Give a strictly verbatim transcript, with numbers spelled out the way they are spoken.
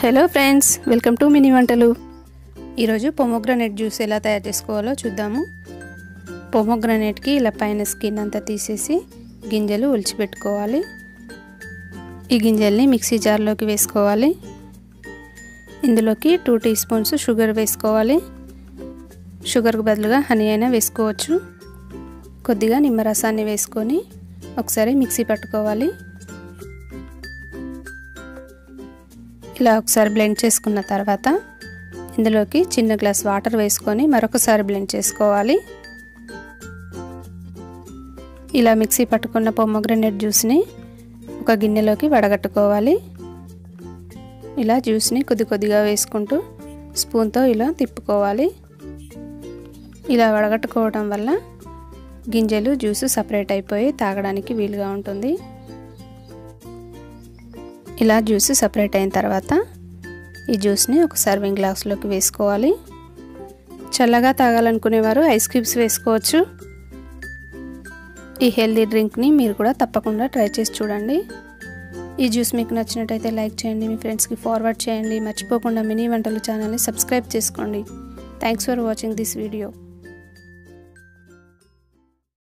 Hello friends, welcome to mini వంటలు. ఈరోజు pomegranate juice ఎలా తయారు చేసుకోవాలో చూద్దాము. పొమోగ్రానేట్కి ఇలా పైన స్కిన్ అంతా తీసేసి గింజలు ఒలిచిపెట్టుకోవాలి. ఈ గింజల్ని మిక్సీ జార్లోకి వేసుకోవాలి. ఇందులోకి టూ టీ స్పూన్స్ షుగర్ వేసుకోవాలి. షుగర్కు బదులుగా హనీ అయినా వేసుకోవచ్చు. కొద్దిగా నిమ్మరసాన్ని వేసుకొని ఒకసారి మిక్సీ పట్టుకోవాలి. ఇలా ఒకసారి బ్లెండ్ చేసుకున్న తర్వాత ఇందులోకి చిన్న గ్లాస్ వాటర్ వేసుకొని మరొకసారి బ్లెండ్ చేసుకోవాలి. ఇలా మిక్సీ పట్టుకున్న పొమోగ్రానేట్ జ్యూస్ని ఒక గిన్నెలోకి వడగట్టుకోవాలి. ఇలా జ్యూస్ని కొద్ది కొద్దిగా వేసుకుంటూ స్పూన్తో ఇలా తిప్పుకోవాలి. ఇలా వడగట్టుకోవడం వల్ల గింజలు జ్యూస్ సపరేట్ అయిపోయి తాగడానికి వీలుగా ఉంటుంది. ఇలా జ్యూస్ సపరేట్ అయిన తర్వాత ఈ జ్యూస్ని ఒక సర్వింగ్ గ్లాస్లోకి వేసుకోవాలి. చల్లగా తాగాలనుకునేవారు ఐస్ క్యూబ్స్ వేసుకోవచ్చు. ఈ హెల్దీ డ్రింక్ని మీరు కూడా తప్పకుండా ట్రై చేసి చూడండి. ఈ జ్యూస్ మీకు నచ్చినట్టయితే లైక్ చేయండి, మీ ఫ్రెండ్స్కి ఫార్వర్డ్ చేయండి. మర్చిపోకుండా మినీ వంటలు ఛానల్ని సబ్స్క్రైబ్ చేసుకోండి. Thanks for watching this video.